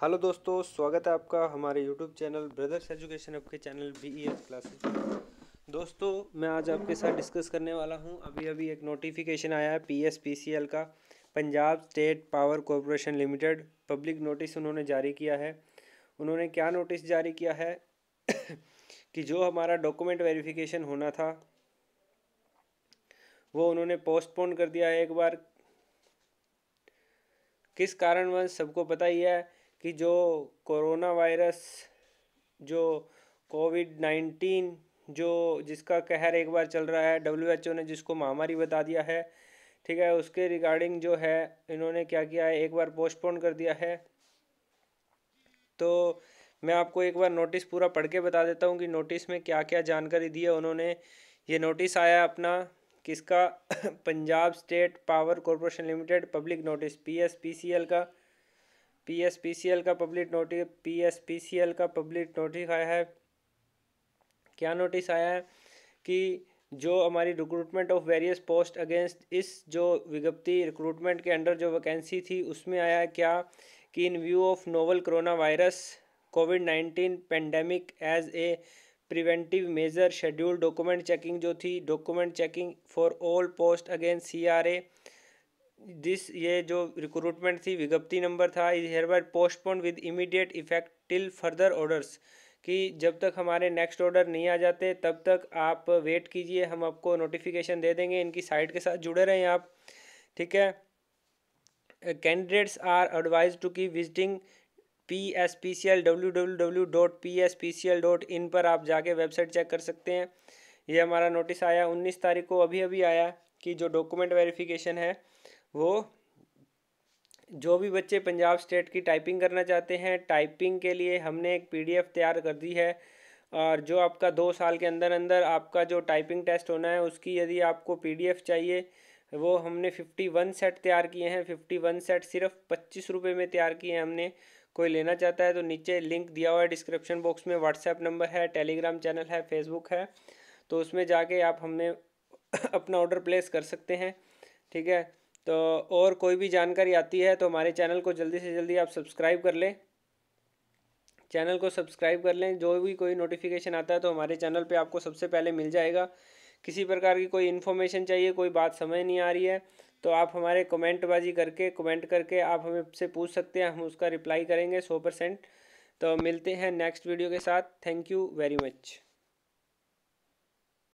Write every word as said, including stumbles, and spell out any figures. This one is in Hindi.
हेलो दोस्तों, स्वागत है आपका हमारे YouTube channel Brothers Education Hub के channel B E S classes में। दोस्तों, मैं आज आपके साथ डिस्कस करने वाला हूं। अभी अभी एक नोटिफिकेशन आया है P S P C L का, Punjab State Power Corporation Limited. Public notice उन्होंने जारी किया है। उन्होंने क्या नोटिस जारी किया है कि जो हमारा डॉक्यूमेंट वेरिफिकेशन होना था वो उन्होंने पोस्टपोन कर दिया है एक बार। किस कारणवश सबको पता ही है कि जो कोरोना वायरस, जो कोविड नाइन्टीन, जो जिसका कहर एक बार चल रहा है, डब्ल्यू एच ओ ने जिसको महामारी बता दिया है, ठीक है, उसके रिगार्डिंग जो है इन्होंने क्या किया है, एक बार पोस्टपोन कर दिया है। तो मैं आपको एक बार नोटिस पूरा पढ़ के बता देता हूँ कि नोटिस में क्या क्या जानकारी दी है उन्होंने। ये नोटिस आया अपना किसका Punjab State Power Corporation Limited public notice P S P C L का P S P C L का public notice P S P C L का पब्लिक नोटिस आया है। क्या नोटिस आया है कि जो हमारी recruitment of various post against, इस जो विज्ञप्ति रिक्रूटमेंट के अंडर जो वैकेंसी थी उसमें आया है क्या कि in view of novel corona virus COVID nineteen pandemic as a preventive measure schedule document checking जो थी, document checking for all post against C R A, this ये जो रिक्रूटमेंट थी विज्ञप्ति नंबर था, is hereby postpone with immediate effect till further orders, कि जब तक हमारे नेक्स्ट ऑर्डर नहीं आ जाते तब तक आप वेट कीजिए, हम आपको नोटिफिकेशन दे देंगे। इनकी साइट के साथ जुड़े रहें आप, ठीक है। Candidates are advise to keep visiting P S P C L W W W dot P S P C L dot in पर आप जाके वेबसाइट चेक कर सकते हैं। ये हमारा नोटिस आया उन्नीस तारीख को, अभी अभी आया, कि जो डॉक्यूमेंट वेरिफिकेशन है वो जो भी बच्चे पंजाब स्टेट की टाइपिंग करना चाहते हैं, टाइपिंग के लिए हमने एक पीडीएफ तैयार कर दी है। और जो आपका दो साल के अंदर अंदर आपका जो टाइपिंग टेस्ट होना है उसकी यदि आपको पीडीएफ चाहिए, वो हमने फिफ्टी वन सेट तैयार किए हैं। फिफ्टी वन सेट सिर्फ पच्चीस रुपये में तैयार किए हैं हमने। कोई लेना चाहता है तो नीचे लिंक दिया हुआ है डिस्क्रिप्शन बॉक्स में, व्हाट्सएप नंबर है, टेलीग्राम चैनल है, फेसबुक है, तो उसमें जाके आप हमें अपना ऑर्डर प्लेस कर सकते हैं, ठीक है। तो और कोई भी जानकारी आती है तो हमारे चैनल को जल्दी से जल्दी आप सब्सक्राइब कर लें, चैनल को सब्सक्राइब कर लें। जो भी कोई नोटिफिकेशन आता है तो हमारे चैनल पे आपको सबसे पहले मिल जाएगा। किसी प्रकार की कोई इन्फॉर्मेशन चाहिए, कोई बात समझ नहीं आ रही है, तो आप हमारे कमेंटबाजी करके कमेंट करके आप हमें से पूछ सकते हैं, हम उसका रिप्लाई करेंगे सौ परसेंट। तो मिलते हैं नेक्स्ट वीडियो के साथ। Thank you very much.